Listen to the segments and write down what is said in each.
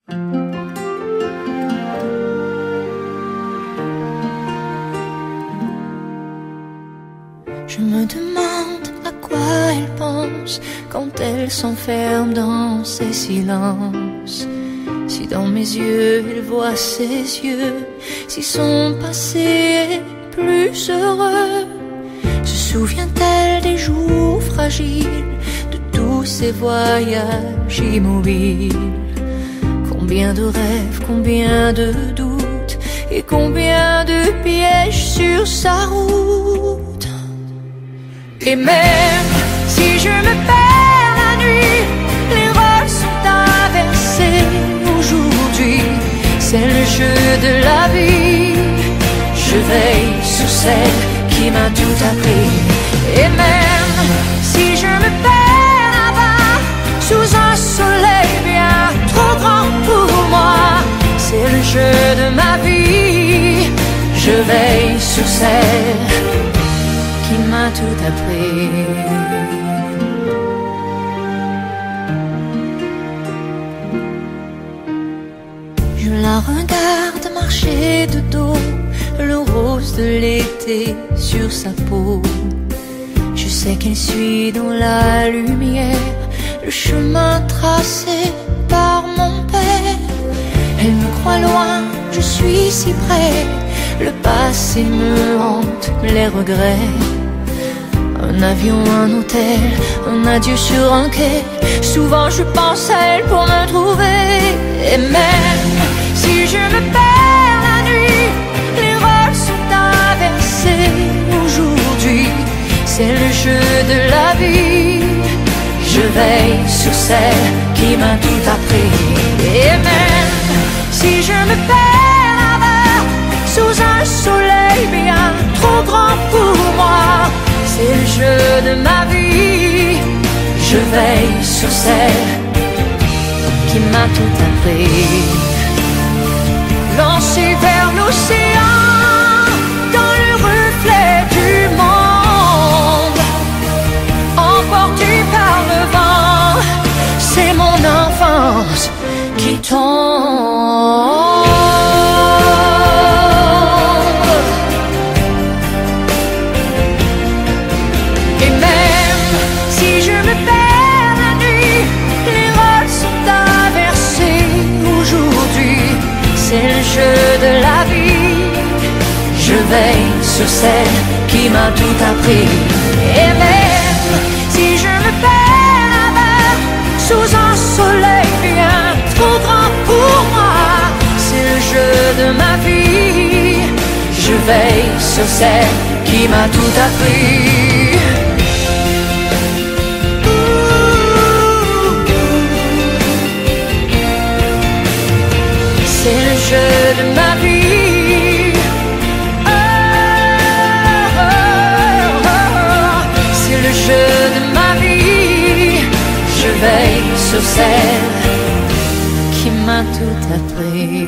Je me demande à quoi elle pense quand elle s'enferme dans ses silences. Si dans mes yeux elle voit ses yeux, si son passé est plus heureux. Se souvient-elle des jours fragiles, de tous ces voyages immobiles? Combien de rêves, combien de doutes, et combien de pièges sur sa route. Et même si je me perds la nuit, les rôles sont inversés aujourd'hui. C'est le jeu de la vie. Je veille sur celle qui m'a tout appris. Et même si je me perds là-bas, sous un soleil bien trop grand pour moi, c'est le jeu de ma vie. Je veille sur celle qui m'a tout appris. Je la regarde marcher de dos, le rose de l'été sur sa peau. Je sais qu'elle suit dans la lumière le chemin tracé par mon père. Elle me croit loin, je suis si près. Le passé me hante, les regrets. Un avion, un hôtel, un adieu sur un quai. Souvent je pense à elle pour me trouver. Et même si je me perds la nuit, les rôles sont inversés aujourd'hui. C'est le jeu de la vie. Je veille sur celle qui m'a tout appris. Et même si je me perds là-bas, sous un soleil bien trop grand pour moi, c'est le jeu de ma vie. Je veille sur celle qui m'a tout appris. Lancé vers l'océan, dans le reflet du monde, emporté par le vent, c'est mon enfance qui tombe. C'est le jeu de la vie. Je veille sur celle qui m'a tout appris. Et même si je me perds là-bas, sous un soleil bien trop grand pour moi, c'est le jeu de ma vie. Je veille sur celle qui m'a tout appris. C'est le jeu de ma vie. Oh, oh, oh. C'est le jeu de ma vie. Je veille sur celle qui m'a tout appris.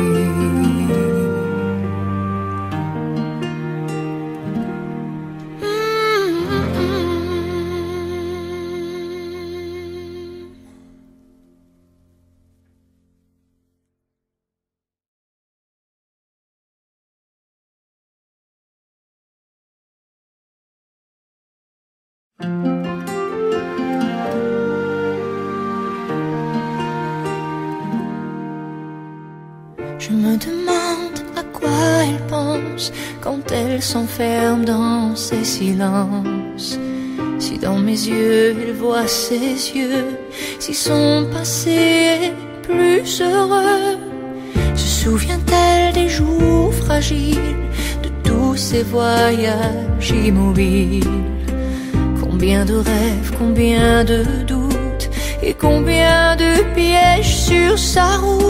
Je me demande à quoi elle pense quand elle s'enferme dans ses silences. Si dans mes yeux elle voit ses yeux, si son passé est plus heureux. Se souvient-elle des jours fragiles, de tous ces voyages immobiles? Combien de rêves, combien de doutes, et combien de pièges sur sa route.